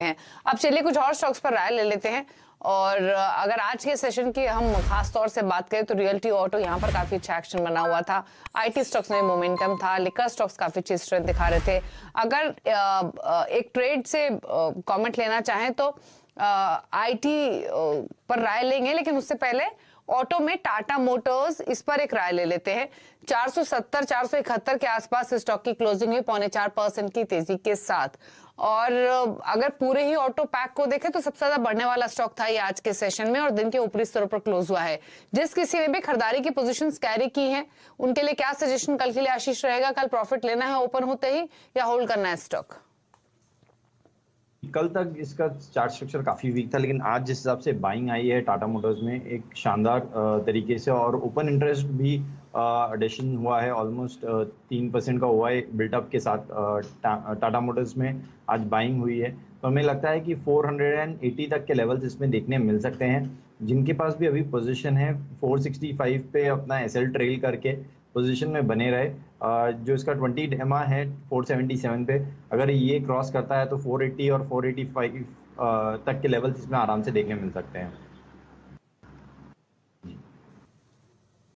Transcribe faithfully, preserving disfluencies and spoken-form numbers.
हैं। अब चलिए कुछ और स्टॉक्स पर राय ले लेते हैं। और अगर आज के सेशन की हम खास तौर से बात करें तो रियल्टी ऑटो यहाँ पर काफी अच्छा एक्शन बना हुआ था। आईटी स्टॉक्स में मोमेंटम था, लिकर स्टॉक्स काफी अच्छी स्ट्रेंथ दिखा रहे थे। अगर एक ट्रेड से कमेंट लेना चाहें तो आईटी पर राय लेंगे, लेकिन उससे पहले ऑटो में टाटा मोटर्स, इस पर एक राय ले लेते हैं। चार सौ सत्तर चार सौ इकहत्तर के आसपास स्टॉक की क्लोजिंग हुई पौने चार परसेंट की तेजी के साथ। और अगर पूरे ही ऑटो पैक को देखें तो सबसे ज्यादा बढ़ने वाला स्टॉक था ये आज के सेशन में और दिन के ऊपरी स्तरों पर क्लोज हुआ है। जिस किसी ने भी खरीदारी की पोजीशंस कैरी की हैं उनके लिए क्या सजेशन कल के लिए आशीष रहेगा? कल प्रॉफिट लेना है ओपन होते ही या होल्ड करना है स्टॉक? कल तक इसका चार्ट स्ट्रक्चर काफी वीक था, लेकिन आज जिस हिसाब से बाइंग आई है टाटा मोटर्स में एक शानदार तरीके से, और ओपन इंटरेस्ट भी एडिशन हुआ है, ऑलमोस्ट तीन परसेंट का हुआ है बिल्टअप के साथ टा, टाटा मोटर्स में आज बाइंग हुई है। तो हमें लगता है कि चार सौ अस्सी तक के लेवल्स इसमें देखने मिल सकते हैं। जिनके पास भी अभी पोजीशन है चार सौ पैंसठ पे अपना एसएल ट्रेल करके पोजीशन में बने रहे। जो इसका बीस डेमा है चार सौ सतहत्तर पे, अगर ये क्रॉस करता है तो चार सौ अस्सी और चार सौ पचासी तक के लेवल्स इसमें आराम से देखने मिल सकते हैं।